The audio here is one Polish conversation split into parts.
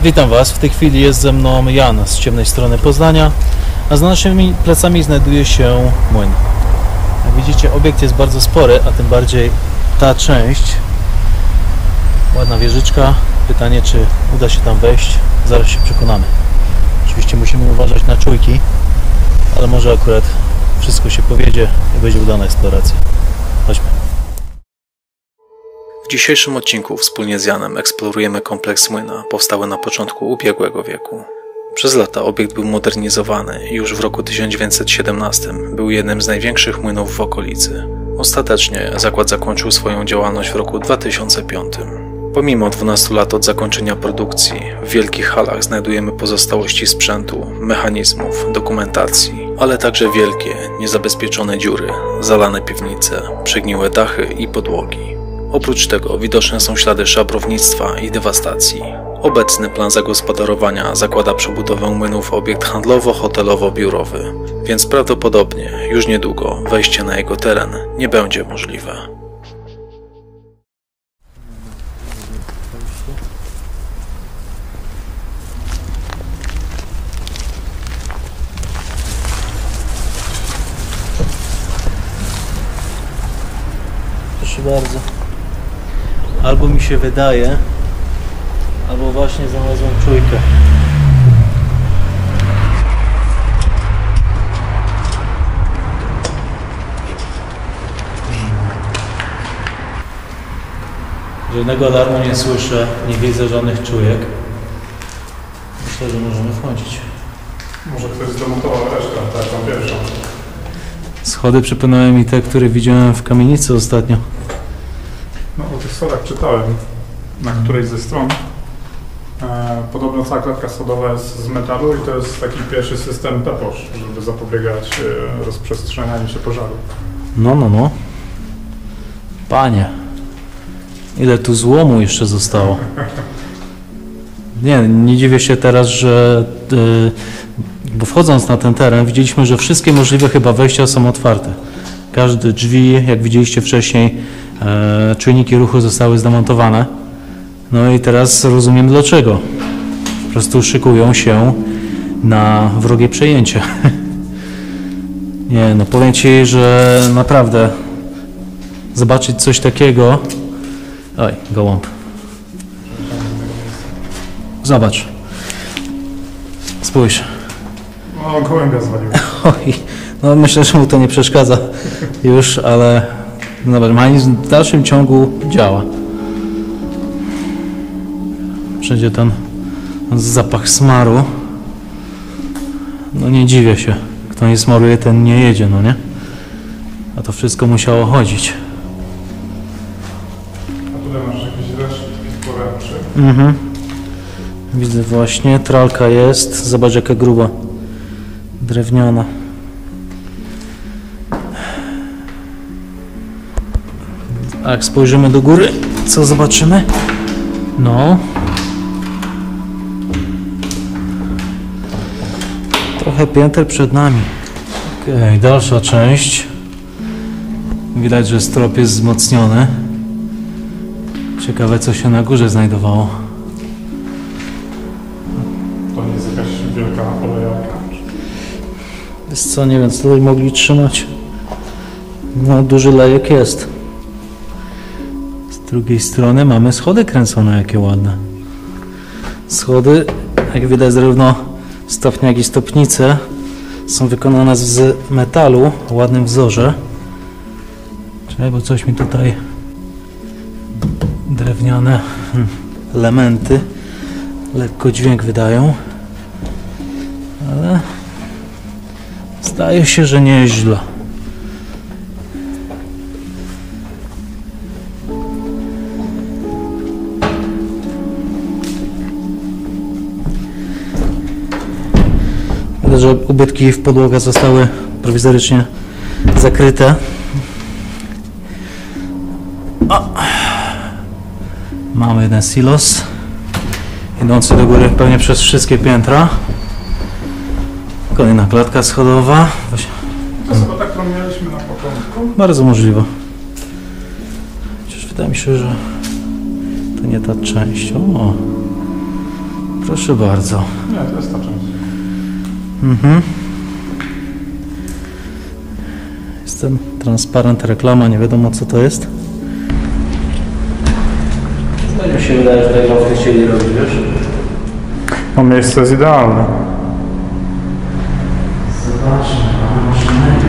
Witam Was, w tej chwili jest ze mną Jan z ciemnej strony Poznania, a za naszymi plecami znajduje się młyn. Jak widzicie, obiekt jest bardzo spory, a tym bardziej ta część. Ładna wieżyczka. Pytanie, czy uda się tam wejść, zaraz się przekonamy. Oczywiście musimy uważać na czujki, ale może akurat wszystko się powiedzie i będzie udana eksploracja. Chodźmy. W dzisiejszym odcinku wspólnie z Janem eksplorujemy kompleks młyna powstały na początku ubiegłego wieku. Przez lata obiekt był modernizowany i już w roku 1917 był jednym z największych młynów w okolicy. Ostatecznie zakład zakończył swoją działalność w roku 2005. Pomimo 12 lat od zakończenia produkcji, w wielkich halach znajdujemy pozostałości sprzętu, mechanizmów, dokumentacji, ale także wielkie, niezabezpieczone dziury, zalane piwnice, przegniłe dachy i podłogi. Oprócz tego widoczne są ślady szabrownictwa i dewastacji. Obecny plan zagospodarowania zakłada przebudowę młynu w obiekt handlowo-hotelowo-biurowy, więc prawdopodobnie już niedługo wejście na jego teren nie będzie możliwe. Proszę bardzo. Albo mi się wydaje, albo właśnie znalazłem czujkę. Żadnego alarmu nie słyszę, nie widzę żadnych czujek. Myślę, że możemy wchodzić. Może ktoś zdemontował resztę, tak, tą pierwszą. Schody przypominają mi te, które widziałem w kamienicy ostatnio. No o tych schodach czytałem na którejś ze stron. Podobno cała klatka schodowa jest z metalu i to jest taki pierwszy system PEPOSZ, żeby zapobiegać rozprzestrzenianiu się pożaru. No. Panie, ile tu złomu jeszcze zostało. Nie dziwię się teraz, że bo wchodząc na ten teren widzieliśmy, że wszystkie możliwe chyba wejścia są otwarte. Każde drzwi, jak widzieliście wcześniej, czujniki ruchu zostały zdemontowane. No i teraz rozumiem dlaczego. Po prostu szykują się na wrogie przejęcie. Nie, no powiem Ci, że naprawdę zobaczyć coś takiego... Oj, gołąb. Zobacz. Spójrz. No, gołębia zwalił. Oj, no myślę, że mu to nie przeszkadza już, ale mechanizm w dalszym ciągu działa. Wszędzie ten zapach smaru. No nie dziwię się. Kto nie smaruje, ten nie jedzie, no nie? A to wszystko musiało chodzić. A tutaj masz jakieś resztki poręczy. Widzę właśnie, tralka jest. Zobacz jaka gruba. Drewniana. A jak spojrzymy do góry, co zobaczymy? No. Trochę pięter przed nami. Okej, dalsza część. Widać, że strop jest wzmocniony. Ciekawe, co się na górze znajdowało. To nie jest jakaś wielka olejarka. Wiesz co, nie wiem, co tutaj mogli trzymać. No, duży lejek jest. Z drugiej strony mamy schody kręcone, jakie ładne. Schody, jak widać, zarówno stopnie, jak i stopnice są wykonane z metalu o ładnym wzorze. Czekaj, bo coś mi tutaj... Drewniane elementy lekko dźwięk wydają, ale zdaje się, że nie jest źle. Widać, że ubytki w podłogę zostały prowizorycznie zakryte. Mamy jeden silos idący do góry pewnie przez wszystkie piętra. Kolejna klatka schodowa. To chyba tak, którą mieliśmy na początku. Bardzo możliwe. Chociaż wydaje mi się, że to nie ta część. O, Proszę bardzo. Nie, to jest ta część. Jestem transparent, reklama, nie wiadomo co to jest. No mi się wydaje, że tego chcieli robić, wiesz? No miejsce jest idealne. Zobaczmy, mamy maszynę.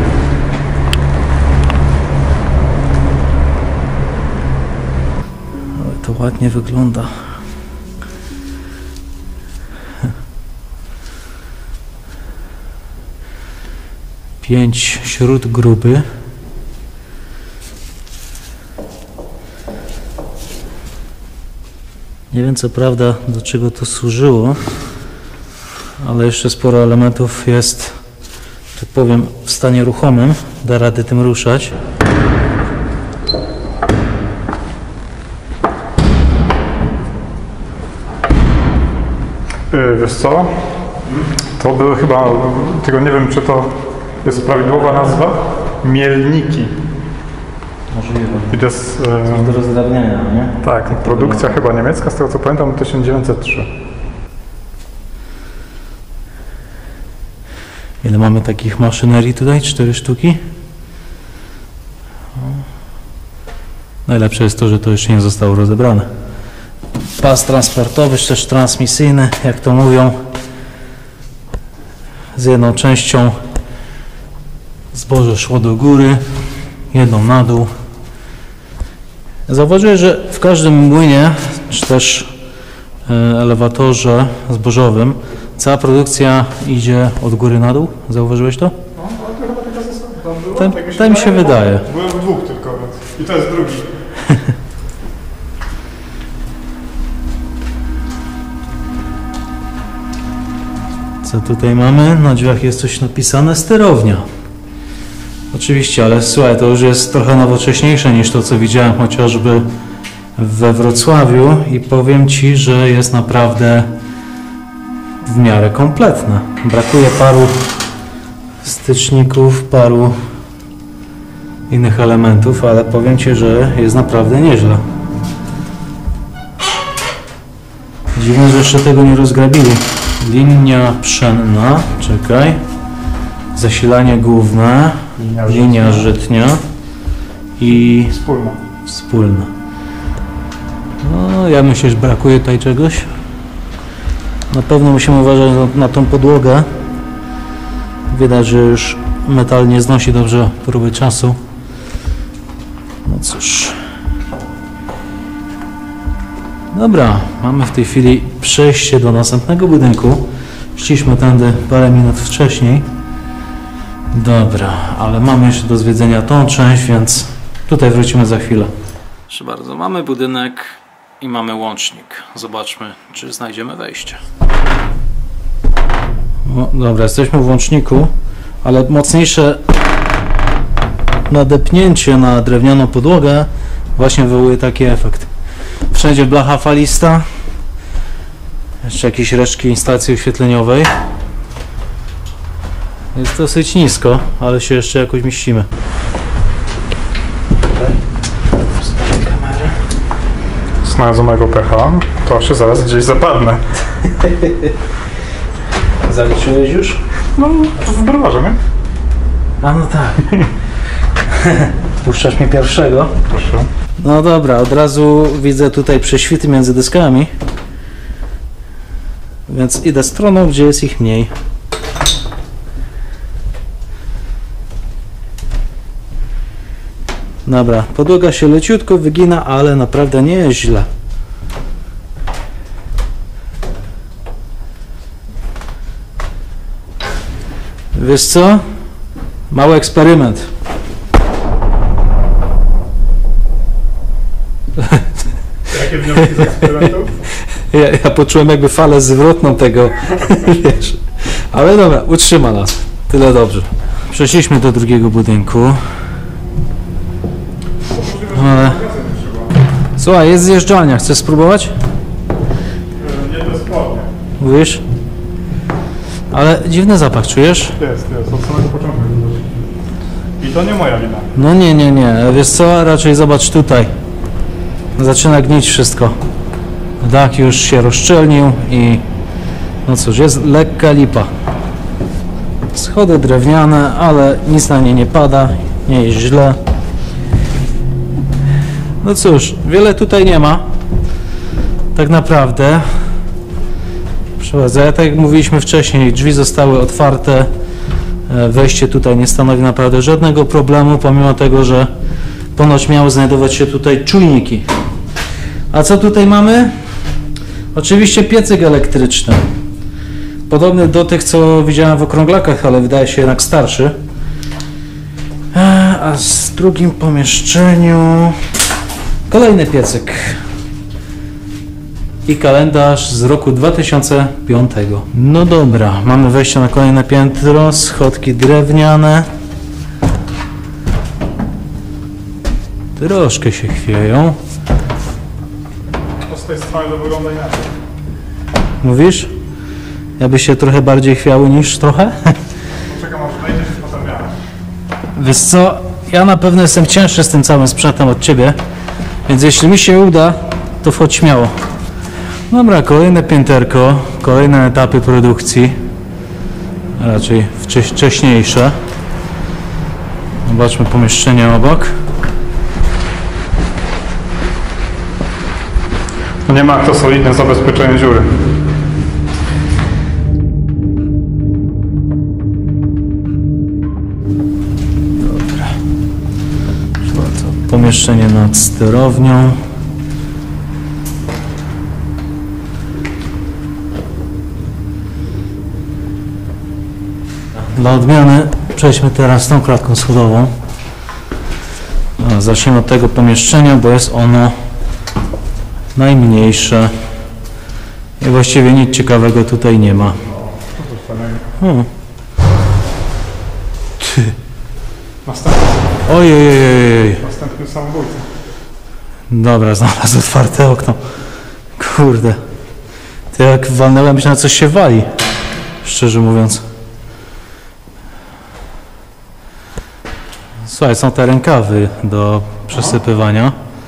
Ale to ładnie wygląda. Pięć śród gruby. Nie wiem co prawda do czego to służyło, ale jeszcze sporo elementów jest, tak powiem, w stanie ruchomym. Da rady tym ruszać. Wiesz co? To były chyba, tylko nie wiem czy to jest prawidłowa nazwa, mielniki. Możliwe. I to jest, Do rozdrabniania, nie? tak, produkcja chyba niemiecka, z tego co pamiętam, 1903. Ile mamy takich maszynerii tutaj? 4 sztuki. Najlepsze jest to, że to jeszcze nie zostało rozebrane. Pas transportowy, czy też transmisyjny, jak to mówią, z jedną częścią zboże szło do góry, jedną na dół. Zauważyłem, że w każdym młynie, czy też elewatorze zbożowym, cała produkcja idzie od góry na dół. Zauważyłeś to? No, ale to chyba taka zasada tam była. Tak mi się wydaje. Byłem w dwóch tylko, więc. I to jest drugi. Co tutaj mamy? Na drzwiach jest coś napisane, sterownia. Oczywiście, ale słuchaj, to już jest trochę nowocześniejsze niż to, co widziałem chociażby we Wrocławiu i powiem Ci, że jest naprawdę w miarę kompletne. Brakuje paru styczników, paru innych elementów, ale powiem Ci, że jest naprawdę nieźle. Dziwne, że jeszcze tego nie rozgrabili. Linia pszenna, czekaj, zasilanie główne, linia żytnia i wspólna. No, ja myślę, że brakuje tutaj czegoś. Na pewno musimy uważać na tą podłogę. Widać, że już metal nie znosi dobrze próby czasu. No cóż. Dobra, mamy w tej chwili przejście do następnego budynku. Szliśmy tędy parę minut wcześniej. Dobra, ale mamy jeszcze do zwiedzenia tą część, więc tutaj wrócimy za chwilę. Proszę bardzo, mamy budynek i mamy łącznik. Zobaczmy, czy znajdziemy wejście. No, dobra, jesteśmy w łączniku, ale mocniejsze nadepnięcie na drewnianą podłogę właśnie wywołuje taki efekt. Wszędzie blacha falista. Jeszcze jakieś resztki instalacji oświetleniowej. Jest dosyć nisko, ale się jeszcze jakoś mieścimy. Znalezionego pecha, to się zaraz gdzieś zapadnę. Zaliczyłeś już? No, w browarze, nie? A no tak. Puszczasz mnie pierwszego? Proszę. No dobra, od razu widzę tutaj prześwity między deskami. Więc idę stroną, gdzie jest ich mniej. Dobra, podłoga się leciutko wygina, ale naprawdę nie jest źle. Wiesz co? Mały eksperyment. Jakie wnioski z eksperymentów? Ja poczułem jakby falę zwrotną tego, wiesz. Ale dobra, utrzyma nas. Tyle dobrze. Przeszliśmy do drugiego budynku. Ale... Słuchaj, jest zjeżdżalnia. Chcesz spróbować? Nie bezpłatnie. Mówisz? Ale dziwny zapach, czujesz? Jest, od samego początku. I to nie moja wina. No nie. Wiesz co? Raczej zobacz tutaj. Zaczyna gnić wszystko. Dach już się rozszczelnił i No cóż, jest lekka lipa. Schody drewniane, ale nic na nie nie pada, nie jest źle. No cóż, wiele tutaj nie ma. Tak naprawdę. Przeprowadzę, tak jak mówiliśmy wcześniej, drzwi zostały otwarte. Wejście tutaj nie stanowi naprawdę żadnego problemu, pomimo tego, że ponoć miały znajdować się tutaj czujniki. A co tutaj mamy? Oczywiście piecyk elektryczny. Podobny do tych, co widziałem w okrąglakach, ale wydaje się jednak starszy. A w drugim pomieszczeniu kolejny piecyk. I kalendarz z roku 2005. No dobra, mamy wejście na kolejne piętro, schodki drewniane. Troszkę się chwieją. To z tej strony to wygląda inaczej. Mówisz? Jakby się trochę bardziej chwiały niż trochę? Czekam aż wejdziesz i potem ja. Wiesz co, ja na pewno jestem cięższy z tym całym sprzętem od ciebie, więc jeśli mi się uda, to wchodź śmiało. Dobra, kolejne pięterko, kolejne etapy produkcji, raczej wcześniejsze. Zobaczmy pomieszczenie obok. No nie ma to solidne zabezpieczenie dziury. Pomieszczenie nad sterownią. Dla odmiany przejdźmy teraz tą klatką schodową. Zacznijmy od tego pomieszczenia, bo jest ono najmniejsze i właściwie nic ciekawego tutaj nie ma. Ty. Ojej. Następny samobójca. Dobra, znalazł otwarte okno. Kurde. To jak walnąłem, myślałem, że coś się wali. Szczerze mówiąc. Słuchaj, są te rękawy do przesypywania.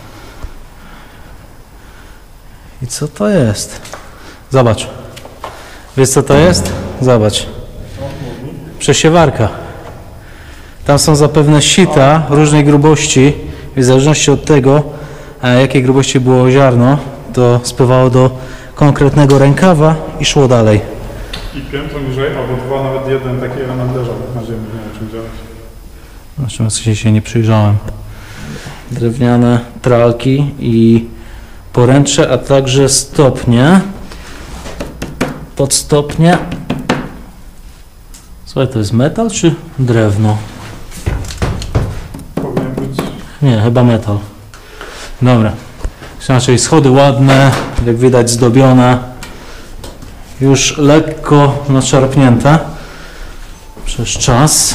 I co to jest? Zobacz. Wiesz co to jest? Zobacz. Przesiewarka. Tam są zapewne sita różnej grubości i w zależności od tego, jakiej grubości było ziarno, to spływało do konkretnego rękawa i szło dalej. I piętro niżej, albo dwa, nawet jeden taki element leżał na ziemi, nie wiem czym działać. Znaczy, się nie przyjrzałem. Drewniane tralki i poręcze, a także stopnie. Podstopnie. Słuchaj, to jest metal czy drewno? Powinien być. Nie, chyba metal. Dobra. Znaczy schody ładne, jak widać zdobione. Już lekko naszarpnięte przez czas.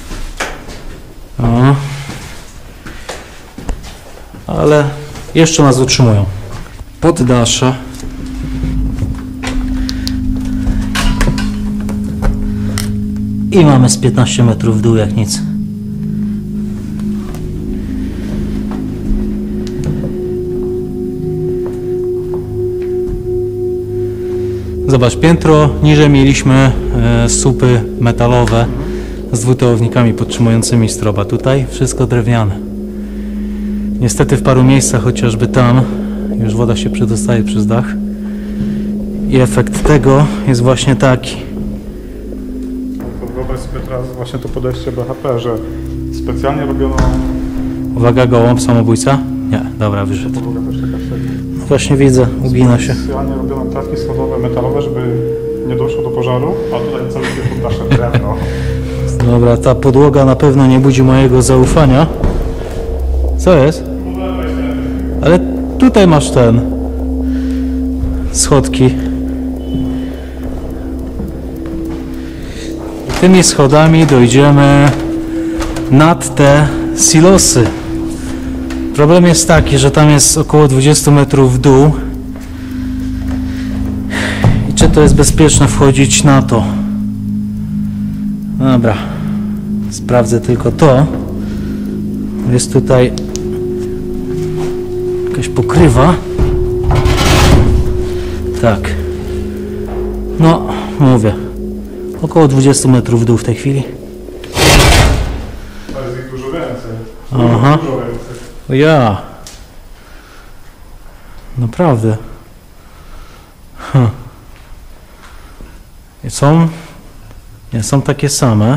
O. Ale jeszcze nas utrzymują. Poddasze. I mamy z 15 metrów w dół jak nic. Zobacz, piętro niżej mieliśmy słupy metalowe z dwutołownikami podtrzymującymi stroba. Tutaj wszystko drewniane. Niestety w paru miejscach, chociażby tam, już woda się przedostaje przez dach. I efekt tego jest właśnie taki. Wyobraź sobie teraz właśnie to podejście BHP, że specjalnie robiono... Uwaga, gołąb, samobójca? Nie, dobra, wyszedł. No właśnie widzę, ugina się. Specjalnie robiono klatki schodowe metalowe, żeby nie doszło do pożaru, a tutaj cały poddasze drewno. Dobra, ta podłoga na pewno nie budzi mojego zaufania. Co jest? Ale tutaj masz ten... schodki. Tymi schodami dojdziemy nad te silosy. Problem jest taki, że tam jest około 20 metrów w dół. I czy to jest bezpieczne wchodzić na to? Dobra. Sprawdzę tylko to. Jest tutaj jakaś pokrywa. Tak. No, mówię. Około 20 metrów w dół w tej chwili. To jest ich dużo więcej. Aha. Dużo więcej. Ja. Naprawdę. Nie są takie same,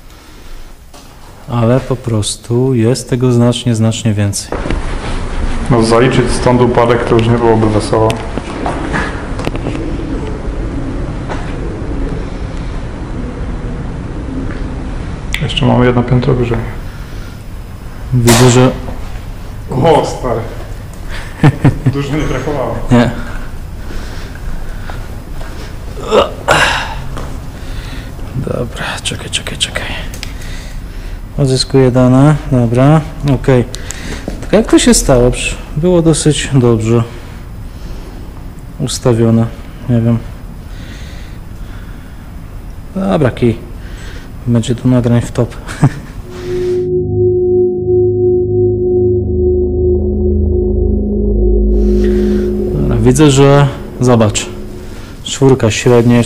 ale po prostu jest tego znacznie więcej. No zaliczyć stąd upadek to już nie byłoby wesoło. Jeszcze mamy jedno piętro wyżej. Widzę, że... O, stary. Dużo nie brakowało. Nie. Dobra, czekaj. Odzyskuję dane, dobra, okej. Tak jak to się stało? Było dosyć dobrze ustawione, nie wiem. Dobra, kij. Będzie tu nagrań w top. Dobra, widzę, że... Zobacz. Czwórka średnie.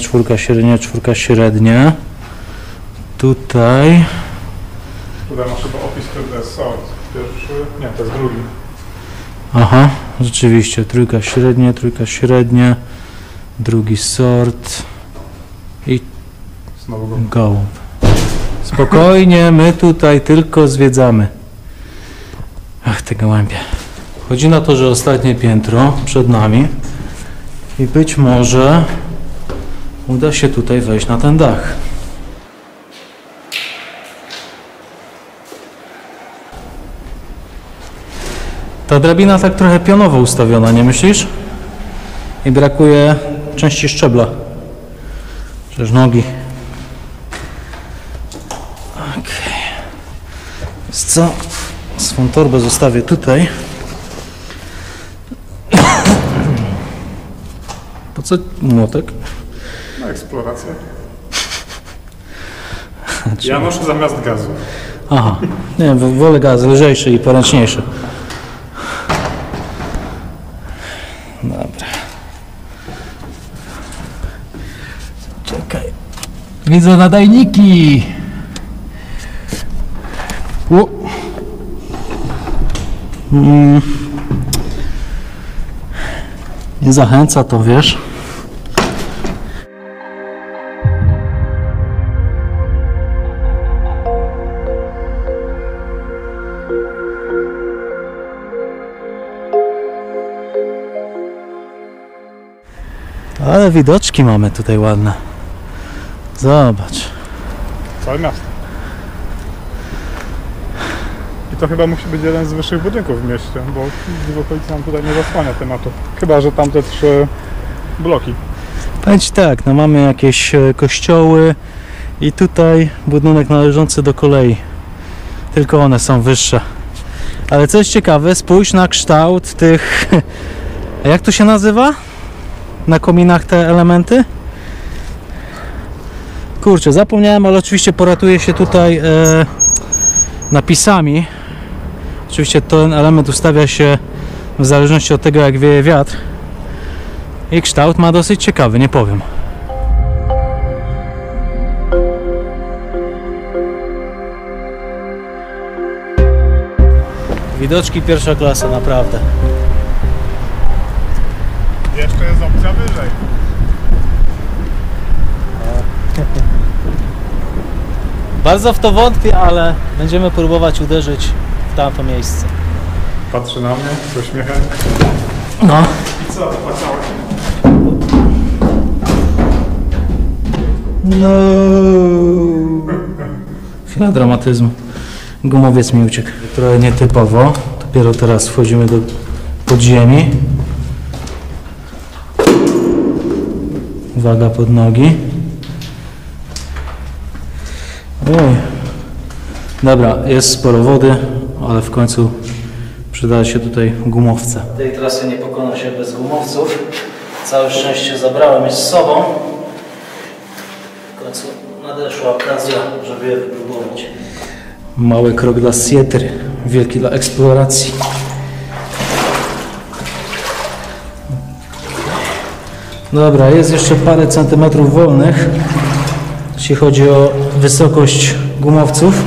Tutaj... Tutaj masz chyba opis, który to jest sort. Pierwszy... Nie, to jest drugi. Aha, rzeczywiście. Trójka średnie. Drugi sort. I Znowu go. gołąb. Spokojnie, my tutaj tylko zwiedzamy. Ach, te gołębie. Chodzi na to, że ostatnie piętro przed nami i być może uda się tutaj wejść na ten dach. Ta drabina tak trochę pionowo ustawiona, nie myślisz? I brakuje części szczebla. Przecież nogi. Okej. Wiesz co? Swą torbę zostawię tutaj. Po co młotek? Na eksplorację. Ja noszę zamiast gazu. Aha. Nie, wolę gaz, lżejszy i poręczniejszy. Dobra. Czekaj. Widzę nadajniki. Nie zachęca to, wiesz? Ale widoczki mamy tutaj ładne. Zobacz. Całe miasto. I to chyba musi być jeden z wyższych budynków w mieście, bo w okolicy nam tutaj nie zasłania tematu. Chyba że tamte 3 bloki. Powiem ci tak, no mamy jakieś kościoły i tutaj budynek należący do kolei. Tylko one są wyższe. Ale co jest ciekawe, spójrz na kształt tych... Jak to się nazywa? Na kominach te elementy? Kurczę, zapomniałem, ale oczywiście poratuję się tutaj napisami. Oczywiście ten element ustawia się w zależności od tego, jak wieje wiatr. I kształt ma dosyć ciekawy, nie powiem. Widoczki pierwsza klasa, naprawdę. Jeszcze jest opcja wyżej. Bardzo w to wątpię, ale będziemy próbować uderzyć w tamto miejsce. Patrzy na mnie z uśmiechem. No. I co, opłacałeś? No. Chwila dramatyzmu. Gumowiec mi uciekł. Trochę nietypowo. Dopiero teraz wchodzimy do podziemi. Uwaga pod nogi. Oj. Dobra, jest sporo wody, ale w końcu przyda się tutaj gumowce. Tej trasy nie pokona się bez gumowców. Całe szczęście zabrałem je z sobą. W końcu nadeszła okazja, żeby je wypróbować. Mały krok dla Sietry, wielki dla eksploracji. Dobra, jest jeszcze parę centymetrów wolnych, jeśli chodzi o wysokość gumowców.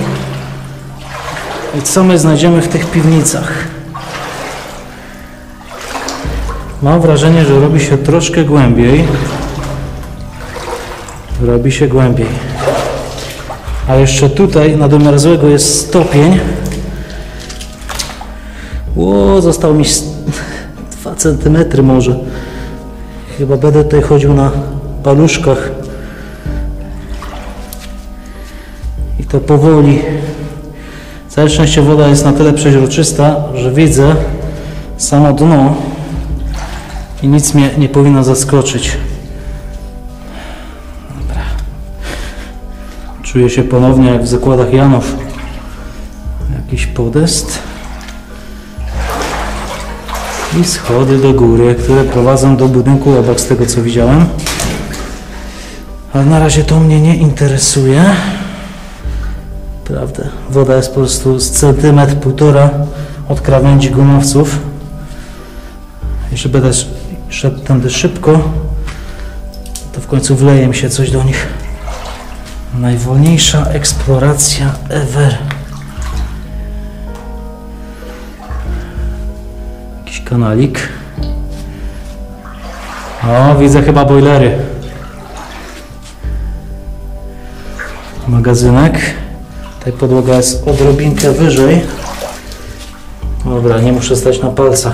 I co my znajdziemy w tych piwnicach? Mam wrażenie, że robi się troszkę głębiej. Robi się głębiej. A jeszcze tutaj na domiar złego jest stopień. Ło, zostało mi 2 cm może. Chyba będę tutaj chodził na paluszkach. I to powoli. Całe szczęście woda jest na tyle przeźroczysta, że widzę samo dno i nic mnie nie powinno zaskoczyć. Dobra. Czuję się ponownie jak w zakładach Janów. Jakiś podest. I schody do góry, które prowadzą do budynku obok, z tego co widziałem. Ale na razie to mnie nie interesuje. Prawda, woda jest po prostu z centymetr, półtora od krawędzi gumowców. Jeśli będę szedł tędy szybko, to w końcu wleje mi się coś do nich. Najwolniejsza eksploracja ever. Jakiś kanalik. O, widzę chyba bojlery. Magazynek. Tutaj podłoga jest odrobinkę wyżej. Dobra, nie muszę stać na palcach.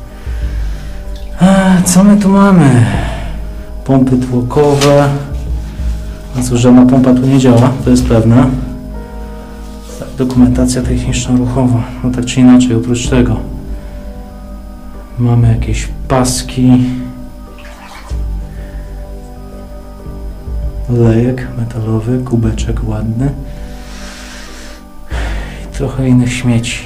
Co my tu mamy? Pompy tłokowe. No cóż, żadna pompa tu nie działa, to jest pewne. Dokumentacja techniczno-ruchowa. No tak czy inaczej, oprócz tego mamy jakieś paski. Lejek metalowy, kubeczek ładny. I trochę innych śmieci.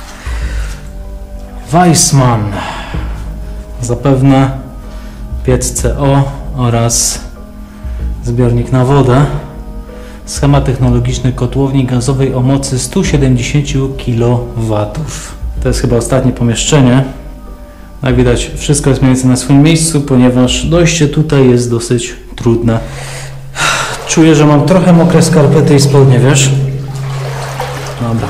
Weissmann. Zapewne piec CO oraz zbiornik na wodę. Schemat technologiczny kotłowni gazowej o mocy 170 kW. To jest chyba ostatnie pomieszczenie. Jak widać, wszystko jest mniej więcej na swoim miejscu, ponieważ dojście tutaj jest dosyć trudne. Czuję, że mam trochę mokre skarpety i spodnie, wiesz? Dobra.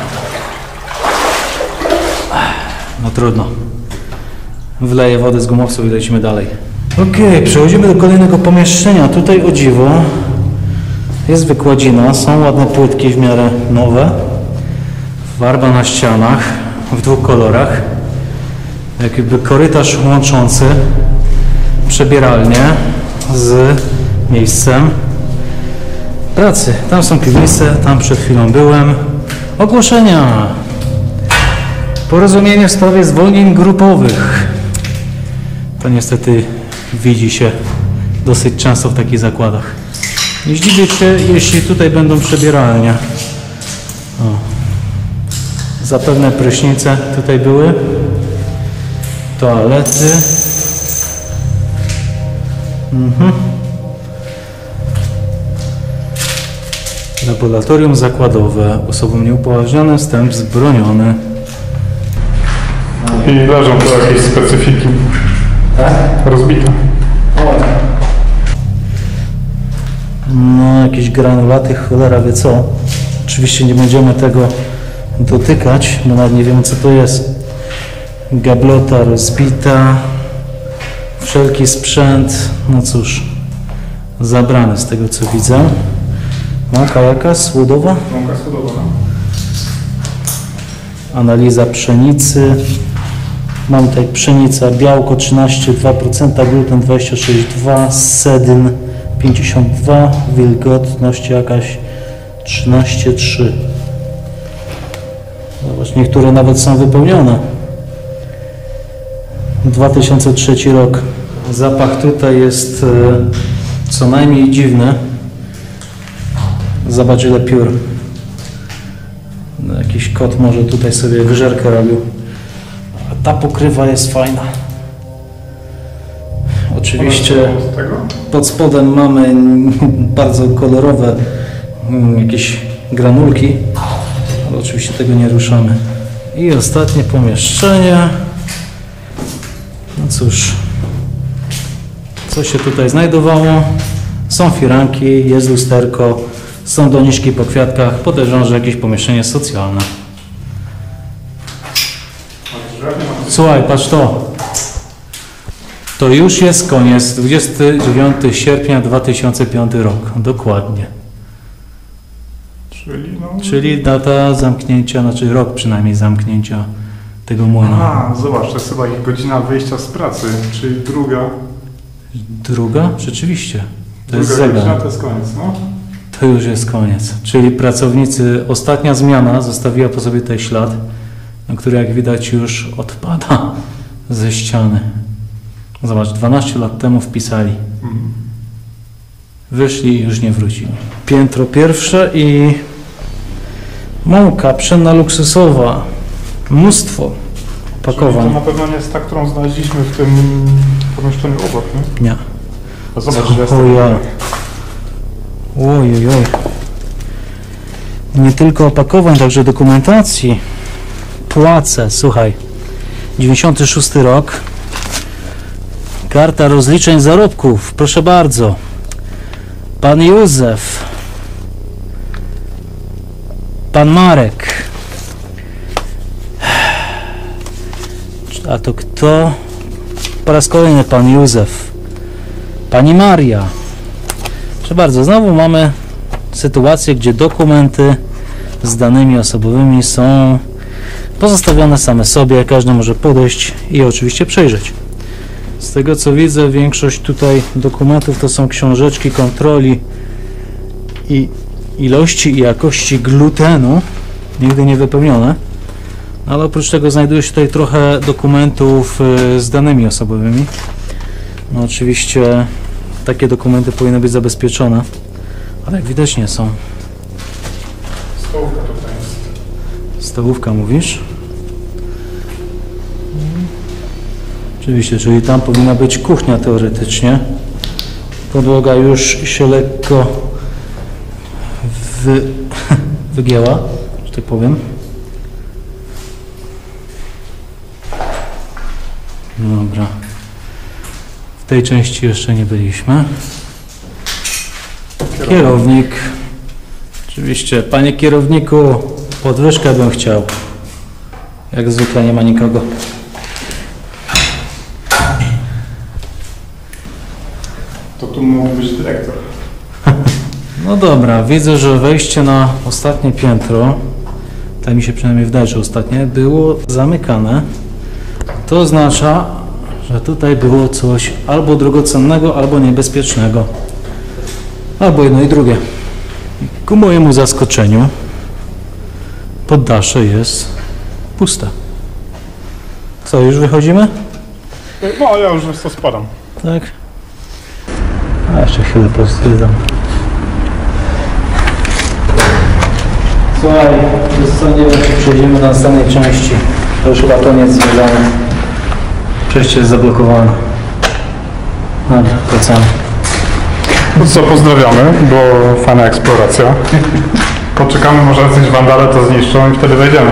No trudno. Wleję wodę z gumowców i lecimy dalej. Ok, przechodzimy do kolejnego pomieszczenia. Tutaj o dziwo jest wykładzina, są ładne płytki w miarę nowe. Farba na ścianach w 2 kolorach. Jakby korytarz łączący przebieralnię z miejscem pracy. Tam są piwnice, tam przed chwilą byłem. Ogłoszenia. Porozumienie w sprawie zwolnień grupowych. To niestety widzi się dosyć często w takich zakładach. Nie zdziwię się, jeśli tutaj będą przebieralnie. O. Zapewne prysznice tutaj były. Toalety. Laboratorium zakładowe. Osobom nieupoważnionym wstęp wzbroniony. I leżą tu jakieś specyfiki. Tak? Rozbite. No, jakieś granulaty, cholera wie co. Oczywiście nie będziemy tego dotykać, bo nawet nie wiemy co to jest. Gablota rozbita. Wszelki sprzęt, no cóż, zabrany z tego co widzę. Mąka jaka? Słodowa? Mąka słodowa. Analiza pszenicy. Mam tutaj pszenica, białko 13,2%, gluten 26,2%, sedyn 52%, wilgotność jakaś 13,3%. Zobacz, niektóre nawet są wypełnione. 2003 rok. Zapach tutaj jest co najmniej dziwny. Zobacz ile piór. No, jakiś kot może tutaj sobie wyżerkę robił. A ta pokrywa jest fajna. Oczywiście pod spodem mamy bardzo kolorowe jakieś granulki, ale oczywiście tego nie ruszamy. I ostatnie pomieszczenie. No cóż, Co się tutaj znajdowało? Są firanki, jest lusterko, są doniczki po kwiatkach. Podejrzewam, że jakieś pomieszczenie socjalne. Słuchaj, patrz to. To już jest koniec. 29 sierpnia 2005 rok. Dokładnie. Czyli data zamknięcia, znaczy rok przynajmniej zamknięcia tego młyna. A, zobacz, to jest chyba ich godzina wyjścia z pracy, czyli druga. Druga? Rzeczywiście. To jest Druga godzina zegar. to jest koniec, no. To już jest koniec. Czyli pracownicy, ostatnia zmiana zostawiła po sobie ten ślad, który jak widać już odpada ze ściany. Zobacz, 12 lat temu wpisali. Wyszli i już nie wrócili. Piętro pierwsze i mąka pszenna luksusowa. Mnóstwo opakowań. To na pewno nie jest ta, którą znaleźliśmy w tym pomieszczeniu obok, nie? Nie. A zobacz, że jest Oja. Oj. Nie tylko opakowań, także dokumentacji. Płace, słuchaj. 96 rok. Karta rozliczeń zarobków. Proszę bardzo. Pan Józef. Pan Marek. A to kto? Po raz kolejny pan Józef. Pani Maria. Proszę bardzo, znowu mamy sytuację, gdzie dokumenty z danymi osobowymi są pozostawione same sobie. Każdy może podejść i je oczywiście przejrzeć. Z tego co widzę, większość tutaj dokumentów to są książeczki kontroli i ilości i jakości glutenu, nigdy nie wypełnione. Ale oprócz tego znajduje się tutaj trochę dokumentów z danymi osobowymi. No oczywiście takie dokumenty powinny być zabezpieczone, ale jak widać nie są. Stołówka tutaj jest. Stołówka mówisz? Oczywiście, czyli tam powinna być kuchnia teoretycznie. Podłoga już się lekko wygięła, że tak powiem. Dobra. W tej części jeszcze nie byliśmy. Kierownik. Oczywiście, panie kierowniku, podwyżkę bym chciał. Jak zwykle nie ma nikogo. To tu mógł być dyrektor. No dobra, widzę, że wejście na ostatnie piętro, tak mi się przynajmniej wydaje, że ostatnie, było zamykane. To oznacza, że tutaj było coś albo drogocennego, albo niebezpiecznego. Albo jedno i drugie. Ku mojemu zaskoczeniu poddasze jest puste. Co, już wychodzimy? No, ja już to spadam. Tak. A jeszcze chwilę postrydzam. Słuchaj, nie wiem, czy przejdziemy do następnej części. To już chyba koniec związany. Przejście jest zablokowane. Dobra, wracamy. No co, pozdrawiamy, była fajna eksploracja. Poczekamy, może jacyś wandale to zniszczą i wtedy wejdziemy.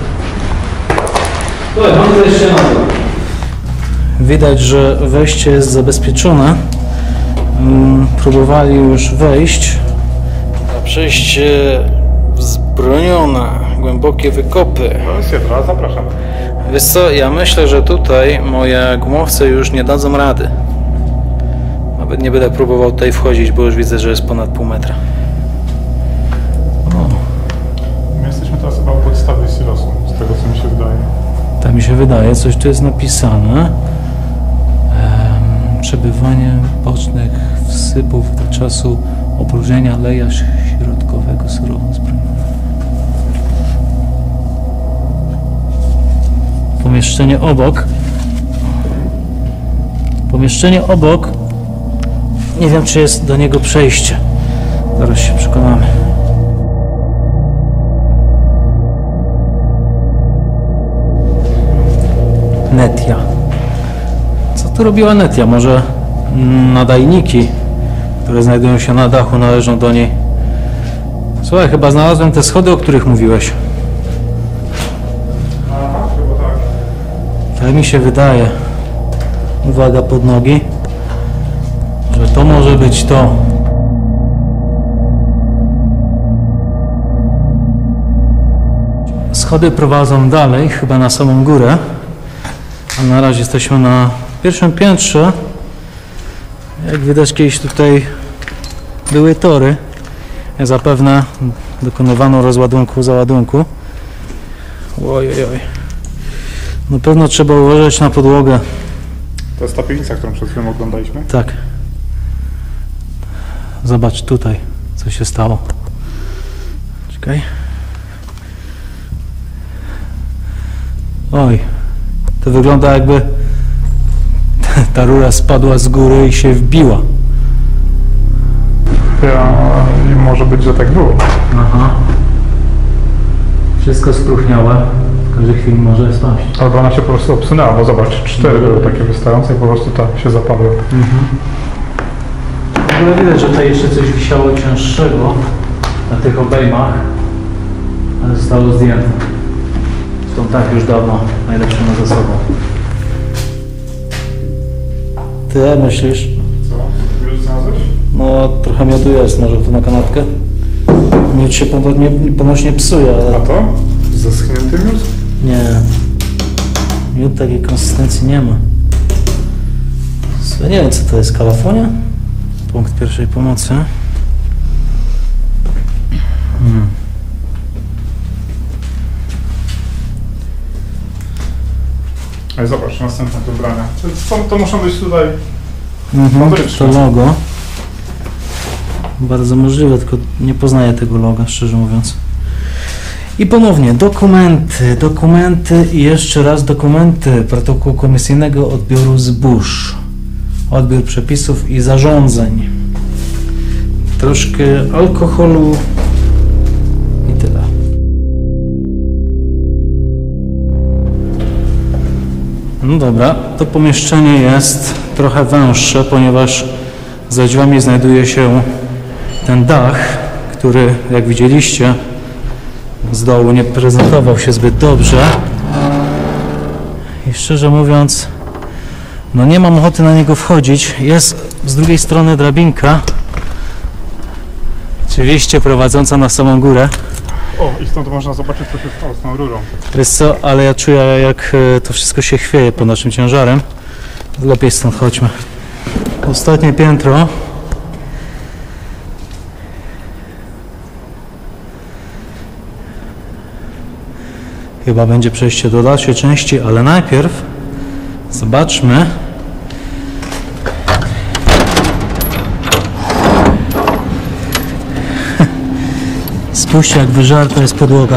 Widać, że wejście jest zabezpieczone. Próbowali już wejść. A przejście wzbronione, głębokie wykopy. To jest jedno, zapraszam. Wiesz co, ja myślę, że tutaj moje gumowce już nie dadzą rady. Nawet nie będę próbował tutaj wchodzić, bo już widzę, że jest ponad pół metra. O, My jesteśmy teraz chyba u podstawy silosu, z tego co mi się wydaje. tak mi się wydaje, coś tu jest napisane. Przebywanie bocznych wsypów do czasu opróżnienia leja środkowego surową zbrojową. Pomieszczenie obok. Pomieszczenie obok. Nie wiem, czy jest do niego przejście. Zaraz się przekonamy. Netia. Co tu robiła Netia? Może nadajniki, które znajdują się na dachu, należą do niej. Słuchaj, chyba znalazłem te schody, o których mówiłeś. Aha, chyba tak. Tak mi się wydaje. Uwaga pod nogi. że to może być to. Schody prowadzą dalej, chyba na samą górę. A na razie jesteśmy na pierwszym piętrze. Jak widać, kiedyś tutaj były tory. Zapewne dokonywano rozładunku, załadunku. Ojojoj. Na pewno trzeba uważać na podłogę. To jest ta piwnica, którą przed chwilą oglądaliśmy? Tak. Zobacz tutaj, co się stało. Czekaj. Oj, to wygląda, jakby ta rura spadła z góry i się wbiła. I może być, że tak było. Aha. Wszystko spróchniałe. W każdej chwili może spaść. Albo ona się po prostu obsunęła, bo zobacz, 4 były takie wystające i po prostu ta się zapadła. W ogóle widać, że tutaj jeszcze coś wisiało cięższego na tych obejmach, ale zostało zdjęte. Zresztą tak już dawno najlepsze ma za sobą. Ty myślisz? Co? Już znalazłeś? No trochę miodu jest, może to na kanapkę. Miód się ponośnie psuje, ale... A to? Zaschnięty miód? Nie. Miód takiej konsystencji nie ma. Nie wiem, co to jest, kalafonia? Punkt pierwszej pomocy. Ale zobacz, następne dobrania. To muszą być tutaj... To logo. Bardzo możliwe, tylko nie poznaję tego loga, szczerze mówiąc. I ponownie dokumenty i jeszcze raz dokumenty protokół komisyjnego odbioru zbóż. Odbiór przepisów i zarządzeń. Troszkę alkoholu i tyle. No dobra, to pomieszczenie jest trochę węższe, ponieważ za drzwiami znajduje się ten dach, który, jak widzieliście, z dołu nie prezentował się zbyt dobrze. I szczerze mówiąc, no nie mam ochoty na niego wchodzić. Jest z drugiej strony drabinka, oczywiście prowadząca na samą górę. O, i stąd można zobaczyć, co się stało z tą rurą. Wiesz co, ale ja czuję, jak to wszystko się chwieje pod naszym ciężarem. Lepiej stąd chodźmy. Ostatnie piętro. Chyba będzie przejście do dalszej części, ale najpierw zobaczmy. Spójrzcie, jak wyżarta jest podłoga.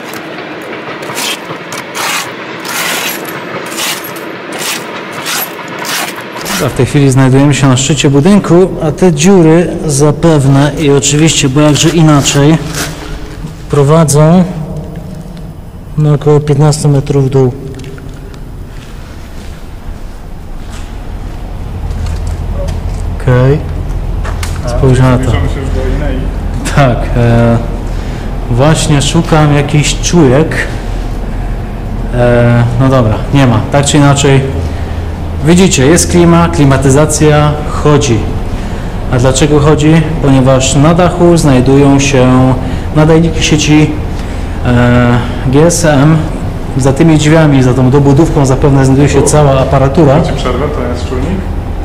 A w tej chwili znajdujemy się na szczycie budynku, a te dziury zapewne i oczywiście, bo jakże inaczej, prowadzą na około 15 metrów w dół. Okej. Spójrz na to. Zbliżamy się już do innej. Tak. Właśnie szukam jakichś czujek. No dobra, nie ma. Tak czy inaczej, widzicie, jest klimatyzacja chodzi. A dlaczego chodzi? Ponieważ na dachu znajdują się nadajniki sieci GSM. Za tymi drzwiami, za tą dobudówką zapewne znajduje się cała aparatura. Macie przerwę, to jest czujnik?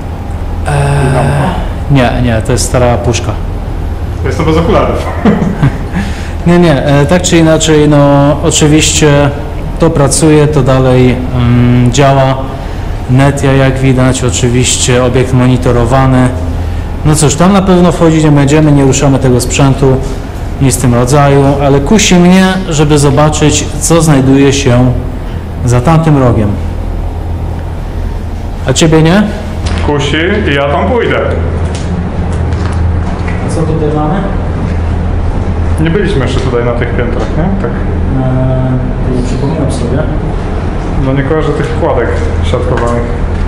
Nie, to jest stara puszka. Jestem bez okularów. Nie, tak czy inaczej, no oczywiście to pracuje, to dalej działa. Netia, jak widać, oczywiście obiekt monitorowany. No cóż, tam na pewno wchodzić nie będziemy, nie ruszamy tego sprzętu, nic w tym rodzaju, ale kusi mnie, żeby zobaczyć, co znajduje się za tamtym rogiem. A ciebie nie? Kusi i ja tam pójdę. A co tutaj mamy? Nie byliśmy jeszcze tutaj na tych piętrach, nie? Tak. Nie przypominam sobie. No nie kojarzę tych kładek siatkowanych.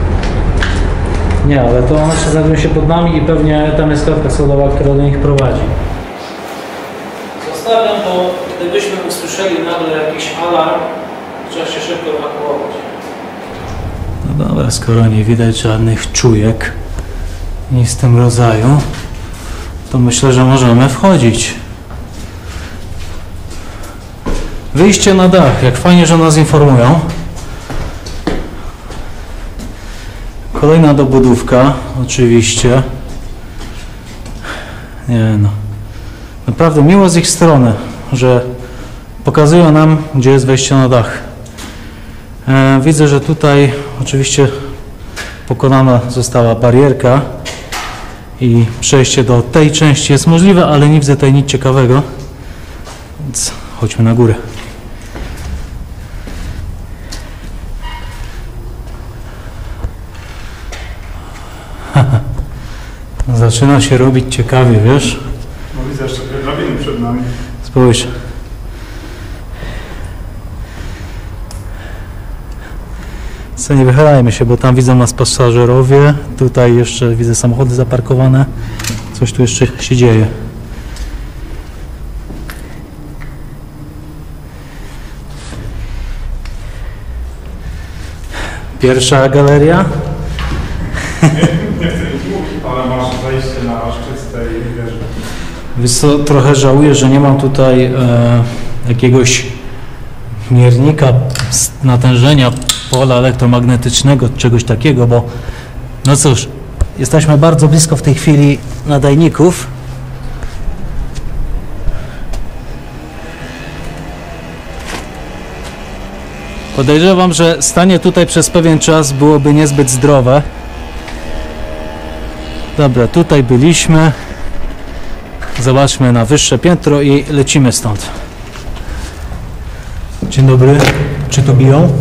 Nie, ale to one się znajdują się pod nami i pewnie tam jest klatka schodowa, która do nich prowadzi. Zostawiam, bo gdybyśmy usłyszeli nagle jakiś alarm, trzeba się szybko ewakuować. No dobra, skoro nie widać żadnych czujek, nic w tym rodzaju, to myślę, że możemy wchodzić. Wyjście na dach, jak fajnie, że nas informują. Kolejna dobudówka, oczywiście. Nie no. Naprawdę miło z ich strony, że pokazują nam, gdzie jest wejście na dach. Widzę, że tutaj oczywiście pokonana została barierka i przejście do tej części jest możliwe, ale nie widzę tutaj nic ciekawego. Więc chodźmy na górę. Zaczyna się robić ciekawie, wiesz? No widzę jeszcze te drabiny przed nami. Spójrz. Co, nie wychylajmy się, bo tam widzą nas pasażerowie. Tutaj jeszcze widzę samochody zaparkowane. Coś tu jeszcze się dzieje. Pierwsza galeria. Nie chcę nic mówić, ale masz wejście na szczyt tej wieży. Wiesz co, trochę żałuję, że nie mam tutaj jakiegoś miernika natężenia pola elektromagnetycznego, czegoś takiego, bo no cóż, jesteśmy bardzo blisko w tej chwili nadajników. Podejrzewam, że stanie tutaj przez pewien czas byłoby niezbyt zdrowe. Dobra, tutaj byliśmy. Zobaczmy na wyższe piętro i lecimy stąd. Dzień dobry. Czy tu biją?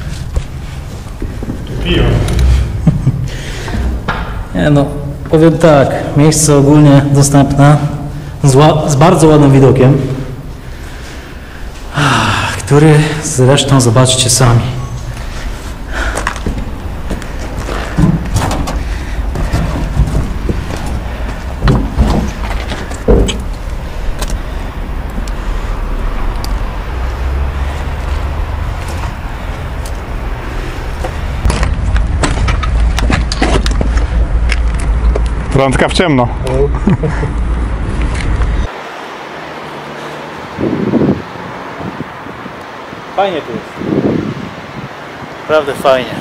Tu piją. Nie no, powiem tak, miejsce ogólnie dostępne, z bardzo ładnym widokiem, który zresztą zobaczcie sami. Randka w ciemno. Fajnie tu jest. Naprawdę fajnie.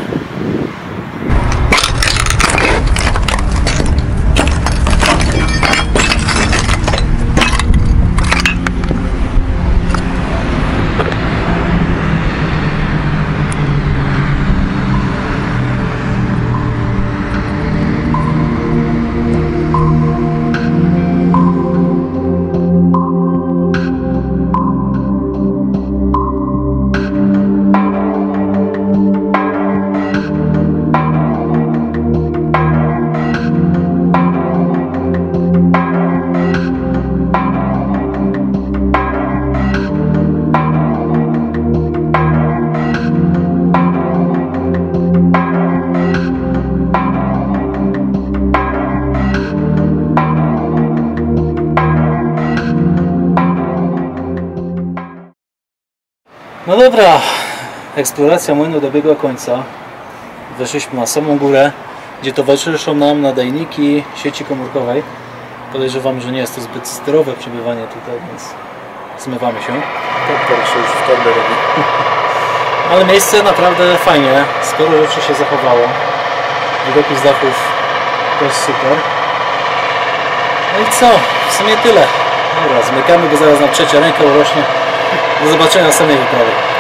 No dobra, eksploracja młynu dobiegła końca. Weszliśmy na samą górę, gdzie towarzyszą nam nadajniki sieci komórkowej. Podejrzewam, że nie jest to zbyt zdrowe przebywanie tutaj, więc zmywamy się. Tak się już w torbę robi. Ale miejsce naprawdę fajnie, sporo rzeczy się zachowało. Widoki z dachów też super. No i co? W sumie tyle. Dobra, zmykamy, bo zaraz nam trzecia ręka urośnie. Do zobaczenia na samej wyprawie.